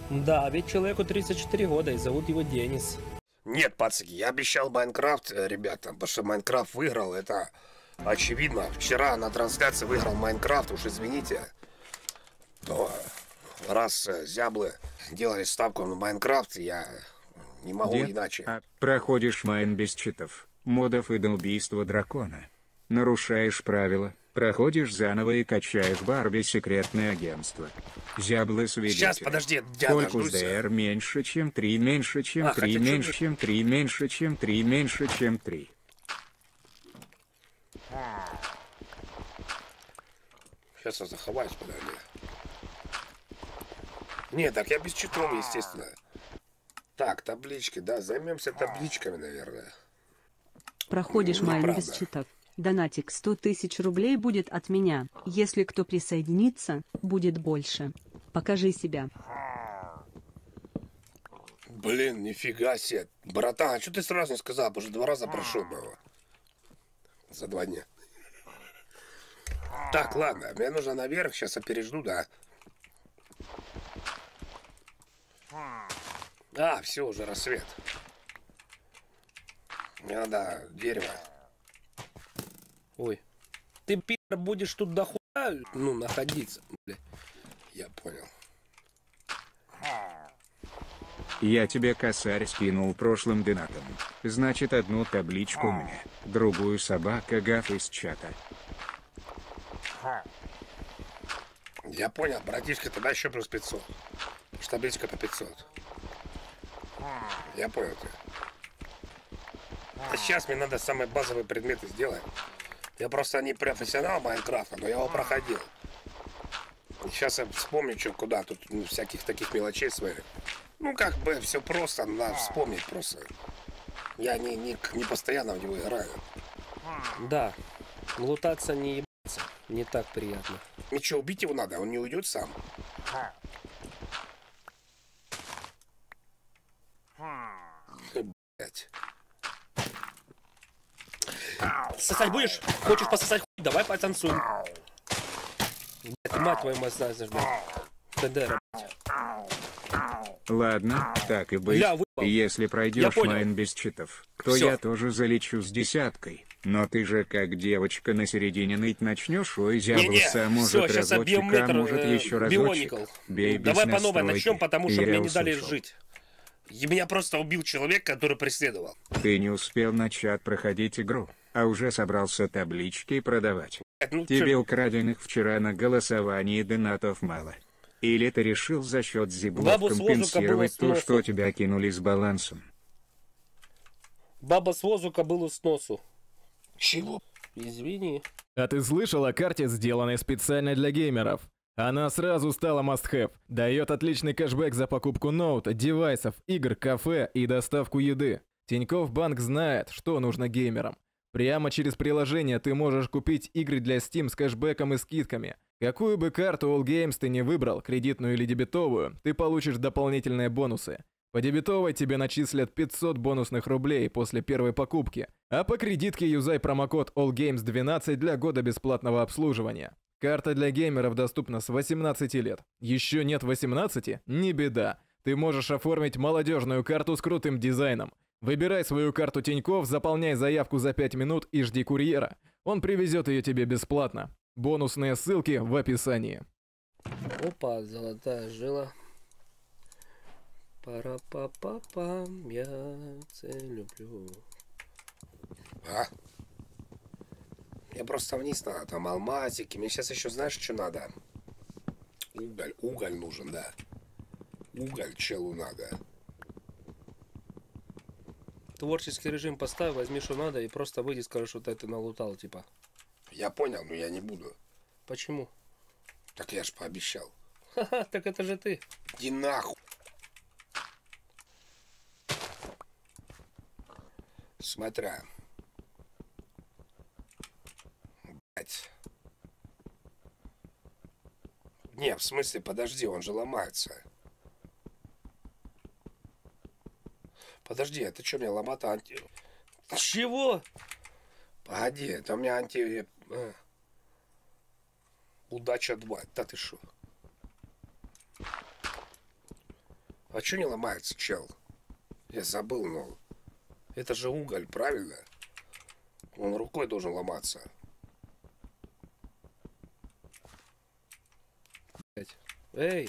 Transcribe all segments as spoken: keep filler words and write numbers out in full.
Да, ведь человеку тридцать четыре года, и зовут его Денис. Нет, пацаны, я обещал Майнкрафт, э, ребята, потому что Майнкрафт выиграл, это очевидно. Вчера на трансляции выиграл Майнкрафт, уж извините. Но раз э, зяблы делали ставку на Майнкрафт, я не могу Дед, иначе. а проходишь майн без читов, модов и до убийства дракона. Нарушаешь правила, проходишь заново и качаешь Барби секретное агентство. Зяблы свидетели. Сейчас, подожди, я Сколько дождусь. ДР меньше, чем три, меньше, чем А, три, хотя меньше, чё- чем три, меньше, чем три, меньше, чем три. Сейчас я заховаюсь, подожди. Не, так я без читов, естественно. Так, таблички, да, займемся табличками, наверное. Проходишь Ну, майн неправда. без читов. Донатик сто тысяч рублей будет от меня. Если кто присоединится, будет больше. Покажи себя. Блин, нифига себе. Братан, а что ты сразу не сказал? Уже два раза прошел бы его. За два дня. Так, ладно, мне нужно наверх, сейчас я пережду, да. А, все, уже рассвет. Мне надо дерево. Ой. Ты, пи***, будешь тут до хуя, ну, находиться, бля. Я понял. Я тебе косарь скинул прошлым донатом. Значит, одну табличку мне, другую собака Гаф из чата. Я понял, братишка, тогда еще плюс пятьсот. Потому что табличка по пятьсот. Я понял ты. А сейчас мне надо самые базовые предметы сделать. Я просто не профессионал Майнкрафта, но я его проходил. Сейчас я вспомню, что куда. Тут ну, всяких таких мелочей своих. Ну, как бы все просто, надо вспомнить просто. Я не, не, не постоянно в него играю. Да, лутаться не ебаться, не так приятно. Ничего, убить его надо, он не уйдет сам. Блять. Сосать будешь? Хочешь пососать хуй? Давай потанцуем. Блядь, мать твою мать, знаешь, блядь. ТД, Ладно, так и быть. Бля, выпал. Если Я пройдешь понял. майн без читов, то Всё. я тоже залечу с десяткой. Но ты же как девочка на середине ныть начнешь, ой, зяблса, Не-не, может всё, щас я разочек, а биометр, может э, еще разочек. бионикл. Бей без Давай по новой настройки. начнем, потому что Я мне не дали услышал. жить. И меня просто убил человек, который преследовал. Ты не успел начать проходить игру, а уже собрался таблички продавать. Ну, Тебе чё- украденных вчера на голосовании донатов мало. Или ты решил за счет зиблов Бабу с воздуха компенсировать было то, с что носу. тебя кинули с балансом? Баба с воздуха было с носу. Чего? Извини. А ты слышал о карте, сделанной специально для геймеров? Она сразу стала must-have. Дает отличный кэшбэк за покупку ноута, девайсов, игр, кафе и доставку еды. Тинькофф Банк знает, что нужно геймерам. Прямо через приложение ты можешь купить игры для Steam с кэшбэком и скидками. Какую бы карту All Games ты не выбрал, кредитную или дебетовую, ты получишь дополнительные бонусы. По дебетовой тебе начислят пятьсот бонусных рублей после первой покупки, а по кредитке юзай промокод All Games двенадцать для года бесплатного обслуживания. Карта для геймеров доступна с восемнадцати лет. Еще нет восемнадцати? Не беда. Ты можешь оформить молодежную карту с крутым дизайном. Выбирай свою карту Тинькофф, заполняй заявку за пять минут и жди курьера. Он привезет ее тебе бесплатно. Бонусные ссылки в описании. Опа, золотая жила. Пара-па-па-па, я тебя люблю. А? Я просто вниз надо, там алмазики. Мне сейчас еще знаешь, что надо? Уголь, уголь нужен, да. Уголь челу надо. Творческий режим поставь, возьми, что надо, и просто выйди, скажи, что ты это налутал, типа. Я понял, но я не буду. Почему? Так я ж пообещал. Ха-ха, так это же ты. Иди нахуй. Смотря. Блять. Не, в смысле, подожди, он же ломается. Подожди, это что, мне ломата анти... Чего? Погоди, это у меня анти... э, Удача два. Да ты шо? А чё не ломается, чел? Я забыл, но... Это же уголь, правильно? Он рукой должен ломаться. Эй!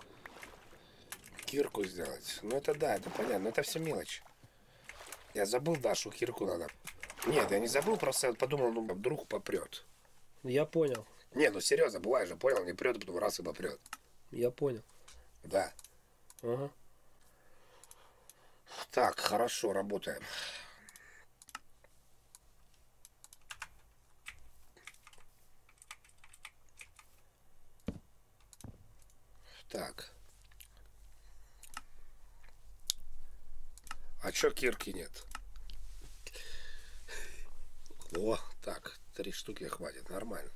Кирку сделать. Ну это да, это понятно. Но это все мелочь. Я забыл, да, что кирку надо. Нет, я не забыл, просто я подумал, ну вдруг попрет. Я понял. Не, ну серьезно, бывает же, понял, не прет, потом раз и попрет. Я понял. Да. Ага. Так, хорошо, работаем. Так. А чё кирки нет? О, так, три штуки хватит, нормально.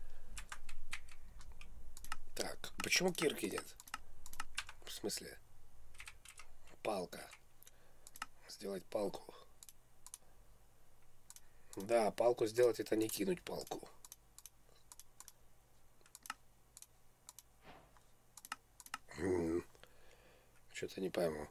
Так, почему кирки нет? В смысле? Палка. Сделать палку. Да, палку сделать — это не кинуть палку. Что-то не пойму.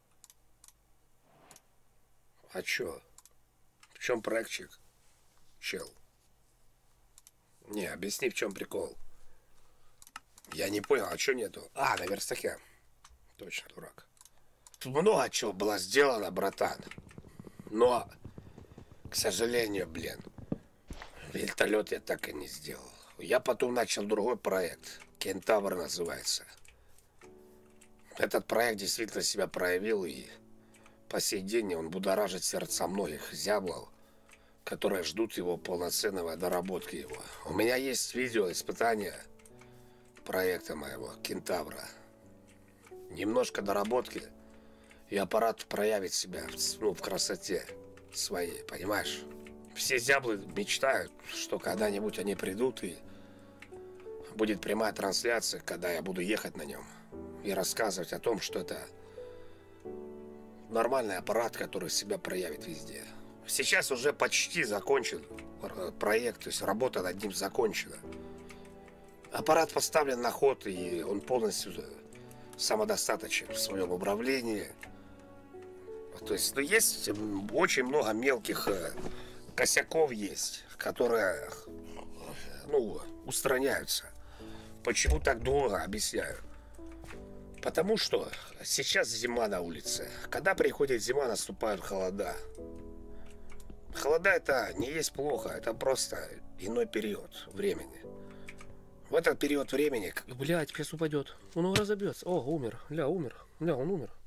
А чё? В чем проектчик? Чел. Не, объясни, в чем прикол. Я не понял, а чё нету? А, на верстаке. Точно, дурак. Тут много чего было сделано, братан. Но, к сожалению, блин, вертолет я так и не сделал. Я потом начал другой проект. Кентавр называется. Этот проект действительно себя проявил, и по сей день он будоражит сердца многих зяблов, которые ждут его полноценного доработки его. У меня есть видео испытания проекта моего Кентавра. Немножко доработки, и аппарат проявит себя, ну, в красоте своей, понимаешь? Все зяблы мечтают, что когда-нибудь они придут, и будет прямая трансляция, когда я буду ехать на нем и рассказывать о том, что это нормальный аппарат, который себя проявит везде. Сейчас уже почти закончен проект, то есть работа над ним закончена. Аппарат поставлен на ход, и он полностью самодостаточен в своем управлении. То есть, ну, есть очень много мелких косяков есть, которые, ну, устраняются. Почему так долго, объясняю. Потому что сейчас зима на улице. Когда приходит зима, наступают холода. Холода — это не есть плохо, это просто иной период времени. В этот период времени... Блядь, сейчас упадет. Он его разобьется. О, умер. Ля, умер. Ля, он умер.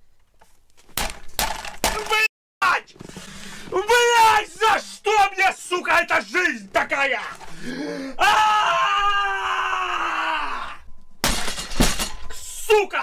Блядь! Блядь, за что мне, сука, эта жизнь такая? А-а-а! Сука!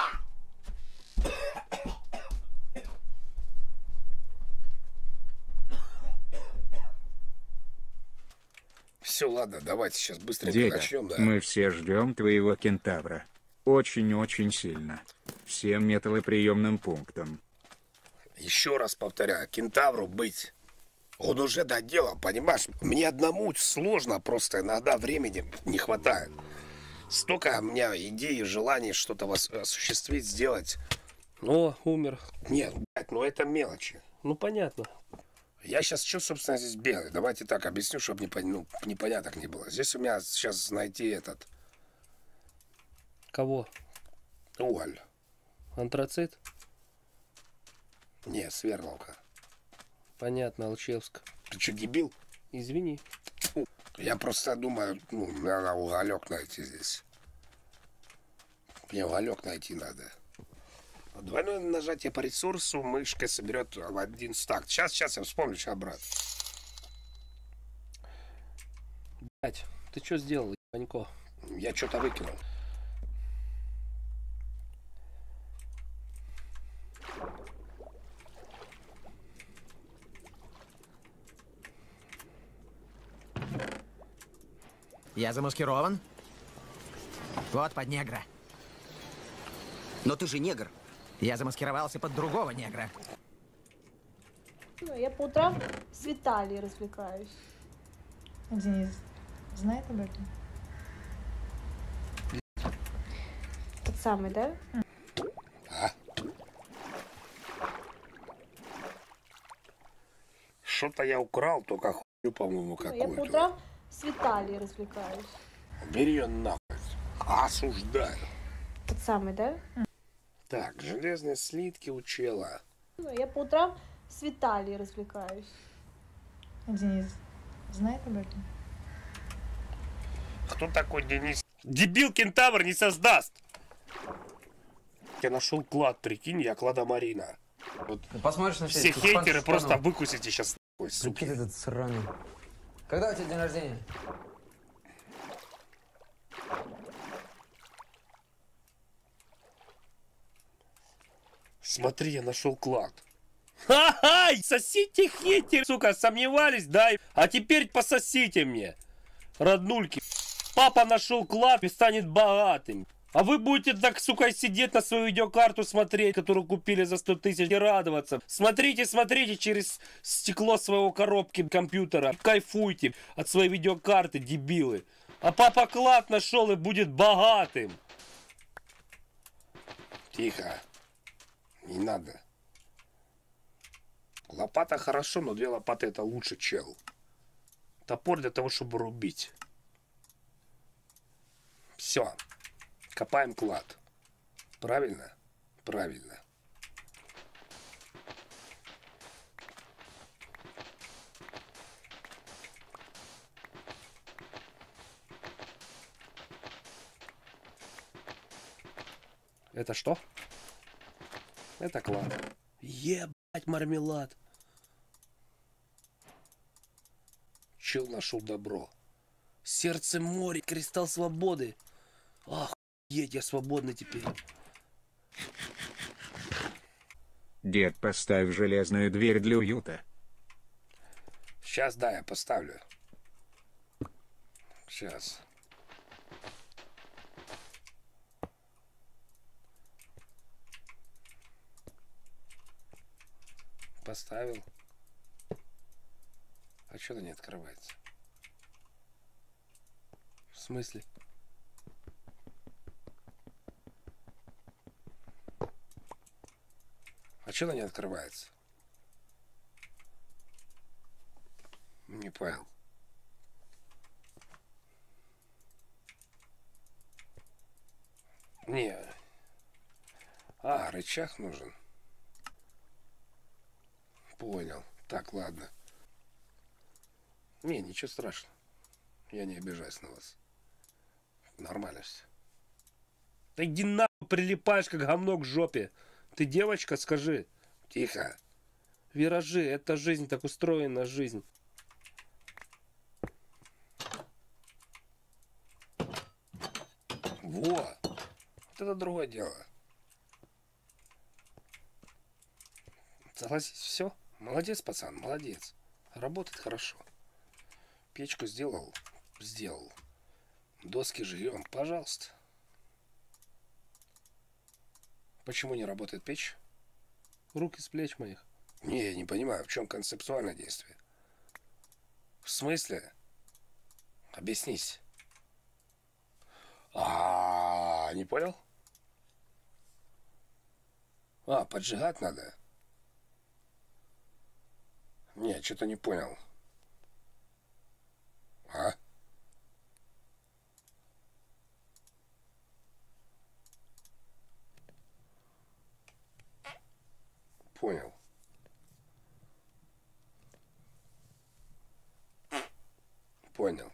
Все, ладно, давайте сейчас быстренько Деда, начнем, да. мы все ждем твоего кентавра. Очень-очень сильно. Всем металлоприемным пунктам. Еще раз повторяю, кентавру быть. Он уже доделал, понимаешь? Мне одному сложно, просто иногда времени не хватает. Столько у меня идей и желаний что-то осуществить, сделать. О, умер. Нет, блядь, ну это мелочи. Ну, понятно. Я сейчас что, собственно, здесь белый? Давайте так объясню, чтобы не, ну, непоняток не было. Здесь у меня сейчас найти этот Кого? уголь. Антрацит? Не, свердловка. Понятно, Алчевск. Ты что, дебил? Извини. Я просто думаю, ну, надо уголек найти здесь. Мне уголек найти надо. Двойное нажатие по ресурсу мышкой соберет в один стак. Сейчас, сейчас я вспомню, сейчас, брат. Блядь, ты что сделал, Ебанько? Я что-то выкинул. Я замаскирован. Вот под негра. Но ты же негр. Я замаскировался под другого негра. Ну, я по утрам с Виталией развлекаюсь. Денис знает об этом? Тот самый, да? А? Что-то я украл, только хуйню, по-моему, Ну, я по какую-то. утрам с Виталией развлекаюсь. Бери ее нахуй. Осуждаю. Тот самый, да? Так, железные слитки у чела. Ну, я по утрам с Виталией развлекаюсь. Денис знает об этом? Кто такой Денис? Дебил кентавр не создаст! Я нашел клад, прикинь, я клада Марина. Вот Посмотришь на все хейтеры просто выкусите сейчас. Ой, суки. этот сраный. Когда у тебя день рождения? Смотри, я нашел клад. Ха-ха! Сосите хейтер, сука, сомневались, да? А теперь пососите мне, роднульки. Папа нашел клад и станет богатым. А вы будете так, сука, сидеть на свою видеокарту смотреть, которую купили за сто тысяч, и радоваться. Смотрите, смотрите через стекло своего коробки компьютера. Кайфуйте от своей видеокарты, дебилы. А папа клад нашел и будет богатым. Тихо. Не надо. Лопата хорошо, но две лопаты это лучше, чел. Топор для того, чтобы рубить. Все. Копаем клад. Правильно? Правильно. Это что? Это клад. Ебать, мармелад. Чел нашел добро. Сердце моря, кристалл свободы. Охуеть, я свободный теперь. Дед, поставь железную дверь для уюта. Сейчас, да, я поставлю. Сейчас. Поставил. А что-то не открывается. В смысле? А что-то не открывается. Не понял. Не. А, рычаг нужен. Понял. Так, ладно. Не, ничего страшного. Я не обижаюсь на вас. Нормально все. Да иди нахуй, прилипаешь, как говно к жопе. Ты девочка, скажи. Тихо. Виражи, это жизнь, так устроена жизнь. Во! Вот это другое дело. Согласись, все. Молодец, пацан, молодец. Работает хорошо. Печку сделал? Сделал. Доски жуем, пожалуйста. Почему не работает печь? Руки с плеч моих. Не, я не понимаю, в чем концептуальное действие. В смысле? Объяснись. А, не понял? А, поджигать надо? Не, что-то не понял. А? Понял. Понял.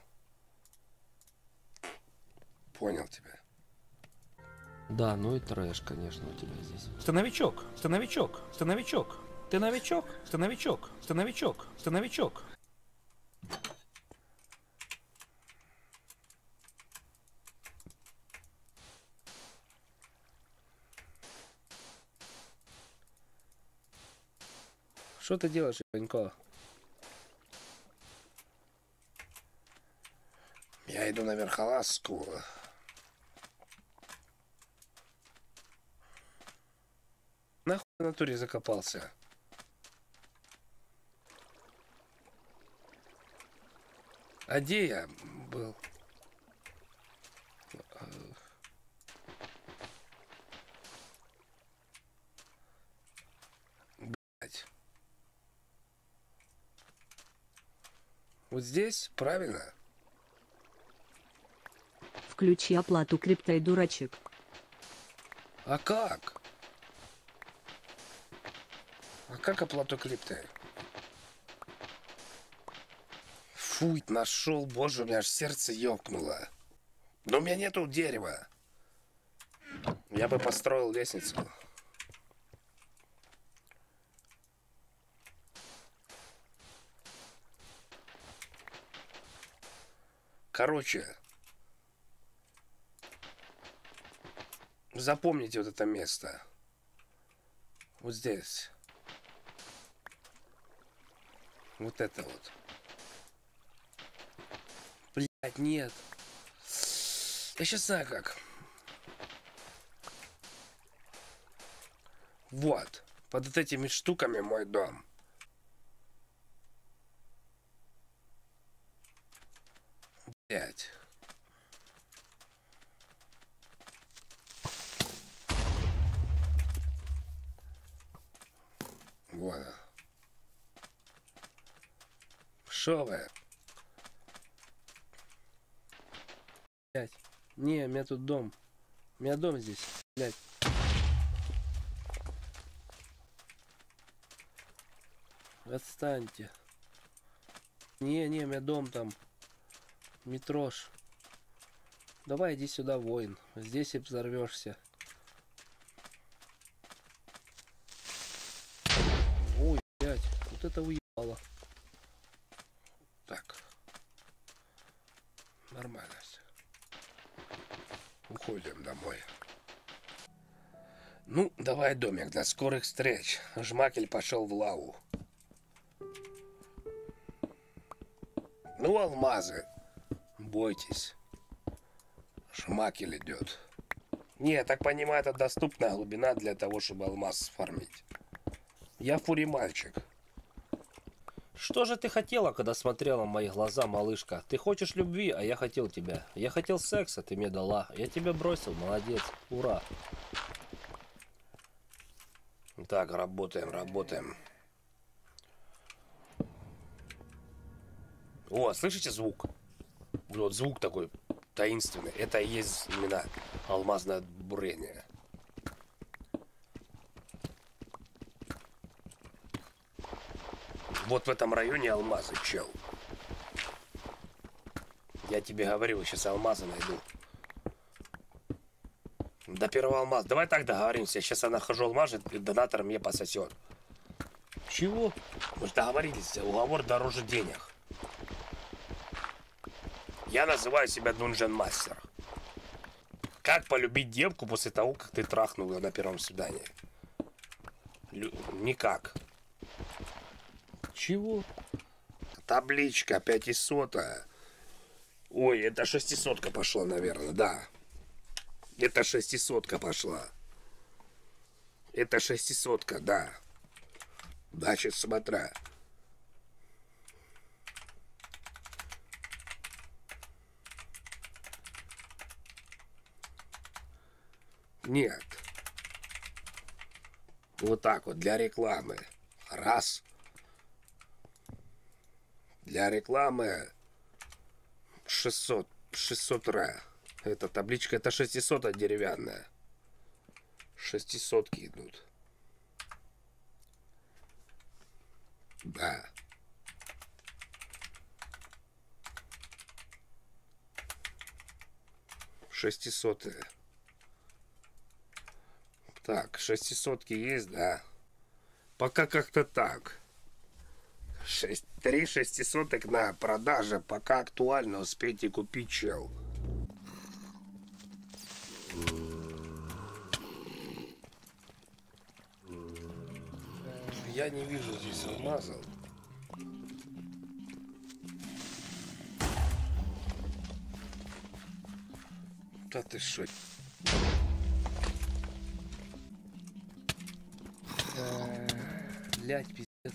Понял тебя. Да, ну и трэш, конечно, у тебя здесь. Ты новичок, ты новичок, ты новичок, ты новичок, ты новичок, ты новичок, ты новичок. Что ты делаешь, Янько? Я иду на верхолазку. Нахуй в натуре закопался? А где я был? Блять. Вот здесь? Правильно? Включи оплату криптой, дурачек. А как? А как оплату крипты? Фу, нашел, боже, у меня аж сердце ёкнуло. Но у меня нету дерева. Я бы построил лестницу. Короче, запомните вот это место. Вот здесь. Вот это вот. Блять, нет. Я сейчас знаю как. Вот. Под вот этими штуками мой дом. Блять. Вот. Шо вы? Блять. Не, у меня тут дом. У меня дом здесь. Блять. Отстаньте. Не, не, у меня дом там. Митрош. Давай иди сюда, воин. Здесь и взорвешься. Ой, блядь, вот это уебало. Так. Нормально все. Уходим домой. Ну, давай, домик, до скорых встреч. Жмакель пошел в лаву. Ну, алмазы. Бойтесь. Жмакель идет. Не, я так понимаю, это доступная глубина для того, чтобы алмаз сфармить. Я фури мальчик. Что же ты хотела, когда смотрела в мои глаза, малышка? Ты хочешь любви, а я хотел тебя. Я хотел секса, ты мне дала. Я тебя бросил, молодец. Ура. Так, работаем, работаем. О, слышите звук? Вот звук такой таинственный. Это и есть именно алмазное бурение. Вот в этом районе алмазы, чел. Я тебе говорил, сейчас алмазы найду. До первого алмаза. Давай так договоримся. Сейчас я нахожу алмаз, и донатор мне пососет. Чего? Мы же договорились. Уговор дороже денег. Я называю себя Dungeon Master. Как полюбить девку после того, как ты трахнул ее на первом свидании? Лю... Никак. Чего? Табличка пятисотая. Ой, это шестисотка пошла, наверное, да. Это шестисотка пошла. Это шестисотка, да. Значит, смотря. Нет. Вот так вот, для рекламы. Раз. Для рекламы шестьсот. шестьсот ре. Эта табличка, это шестисотая деревянная. Шестисотки идут. Да. Шестисотые. Так, шестисотки есть, да. Пока как-то так. Шесть, три шестисоток на продаже. Пока актуально, успейте купить, чел. Я не вижу здесь алмазов. Да ты шо? Блять, пиздец.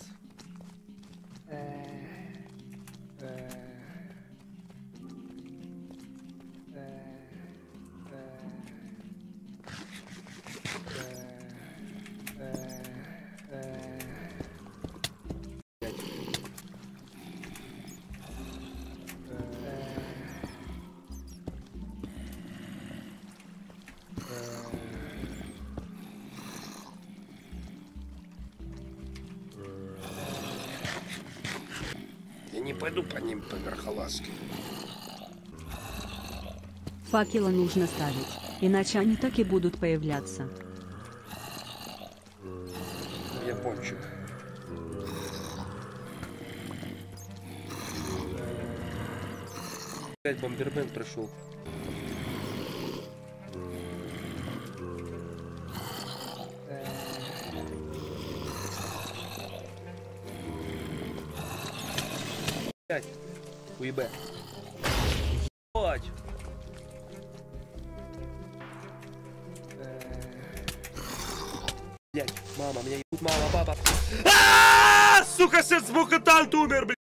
пойду по ним по верхолазке. Факела нужно ставить, иначе они так и будут появляться. Япончик. Опять бомбермен пришел. Блять, уебать. Ебать. Блять, мама, меня ебут, мама, папа. А-а-а! Сука, сейчас мухатант умер, блядь.